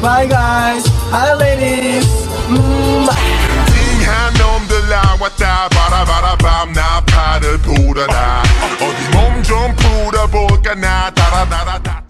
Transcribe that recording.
Hi guys, hi ladies. 띵한 놈들 나왔다 바라바라밤 나팔을 불어라 어디 몸 좀 풀어볼까 나 따라따라따